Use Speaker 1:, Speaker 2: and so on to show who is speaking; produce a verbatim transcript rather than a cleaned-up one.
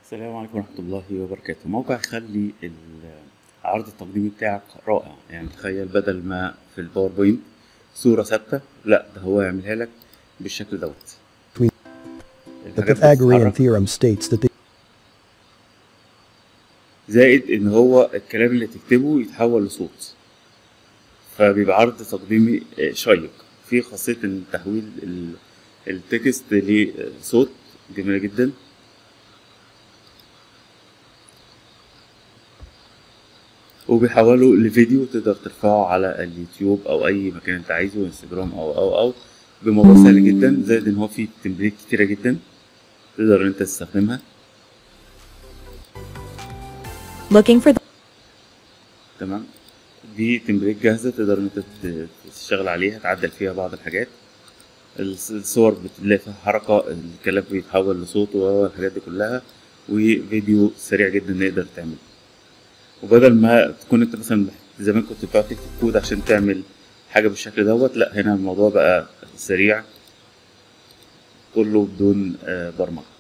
Speaker 1: السلام عليكم ورحمة الله وبركاته. موقع يخلي ال- العرض التقديمي بتاعك رائع. يعني تخيل بدل ما في الباوربوينت صورة ثابتة، لا ده هو يعملها لك بالشكل دوت.
Speaker 2: The
Speaker 1: الحاجات
Speaker 2: Pythagorean
Speaker 1: بتتحرك،
Speaker 2: theorem states that the
Speaker 1: زائد ان هو الكلام اللي تكتبه يتحول لصوت، فبيبقى عرض تقديمي آه، شيق. في خاصية ان تحويل ال- التكست لصوت جميلة جدا. وبيحوله لفيديو تقدر ترفعه على اليوتيوب او اي مكان انت عايزه، انستجرام او او او بموضوع سهل جدا. زائد ان هو فيه تمبليت كتيرة جدا تقدر ان انت تستخدمها.
Speaker 3: Looking for the
Speaker 1: تمام، دي تمبليت جاهزة تقدر ان انت ت- تشتغل عليها، تعدل فيها بعض الحاجات. الص- الصور بتلاقي فيها حركة، الكلام بيتحول لصوت والحاجات دي كلها. وفيديو سريع جدا نقدر تعمله. وبدل ما تكون انت مثلا زمان كنت بتقعد تكتب كود عشان تعمل حاجة بالشكل دوت، لا هنا الموضوع بقى سريع كله بدون آه، برمجة.